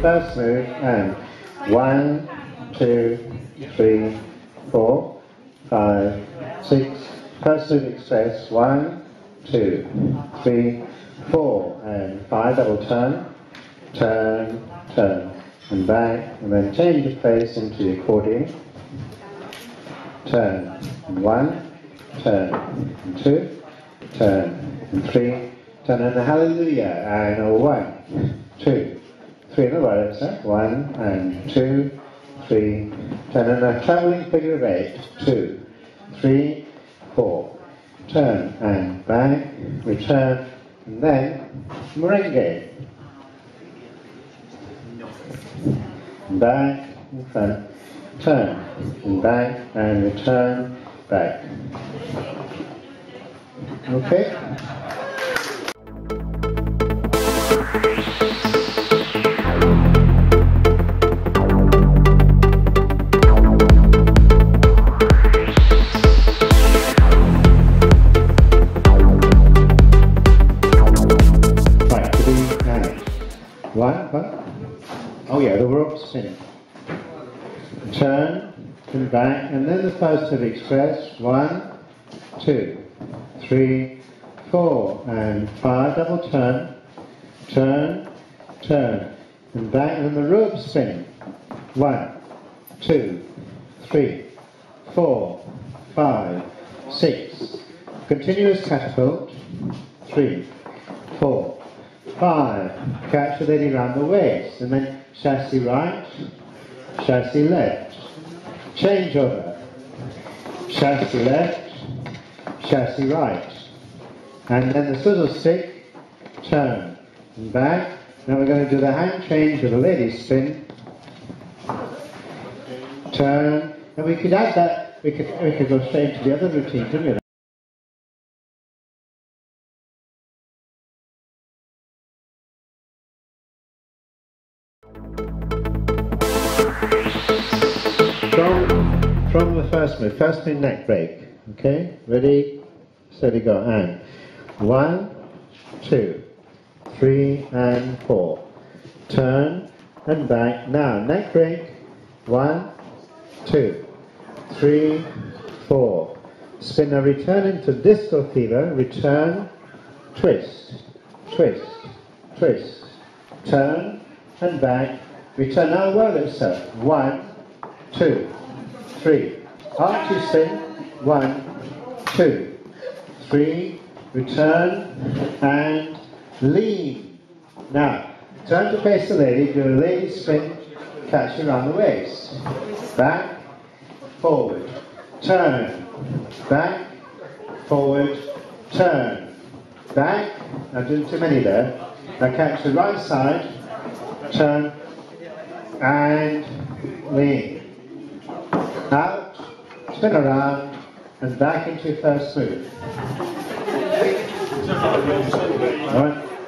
first move, and 1, 2, 3, 4, 5, 6. First move express, 1, 2, 3, 4, and 5, double turn, turn, turn, and back, and then change the place into the accordion, turn, and 1, turn, and 2, turn, and 3, turn, and a hallelujah, and a 1, 2, 3 in a row, so 1, and 2, 3, turn, and a travelling figure of 8, 2, 3, 4, turn, and back, return, and then merengue. Back, in front, turn, and back, and return, back. Okay? Right, to be managed. What? Oh yeah, the rope spin. Turn, and back, and then the first move express. 1, 2, 3, 4, and 5, double turn, turn, turn, and back, and then the rope spin. 1, 2, 3, 4, 5, 6. Continuous catapult. 3, 4, 5. Catch the lady round the waist, and then chassis right, chassis left. Change over. Chassis left, chassis right. And then the swizzle stick, turn, and back. Now we're going to do the hand change with a lady spin. Turn, and we could add that, we could go straight to the other routine, couldn't we? From the first move neck break. Okay, ready, steady, go, and 1, 2, 3, and 4. Turn and back. Now neck break. 1, 2, 3, 4. Spin a return into disco fever. Return, twist, twist, twist. Turn and back. Return. Now whirl itself. 1, 2, 3. Archie spin. 1, 2, 3. Return and lean. Now turn to face the lady. Do a lady spin. Catch around the waist. Back, forward, turn. Back, forward, turn. Back. Now doing too many there. Now catch the right side. Turn and lean. Out, spin around, and back into your first move. All right.